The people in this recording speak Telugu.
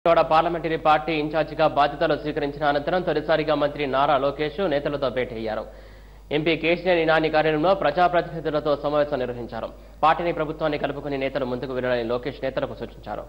విజయవాడ పార్లమెంటరీ పార్టీ ఇన్ఛార్జిగా బాధ్యతలు స్వీకరించిన అనంతరం తొలిసారిగా మంత్రి నారా లోకేష్ నేతలతో భేటీ అయ్యారు. ఎంపీ కేశినేని నాని కార్యాలయంలో ప్రజాప్రతినిధులతో సమావేశం నిర్వహించారు. పార్టీని ప్రభుత్వాన్ని కలుపుకుని నేతలు ముందుకు వెళ్లాలని లోకేష్ నేతలకు సూచించారు.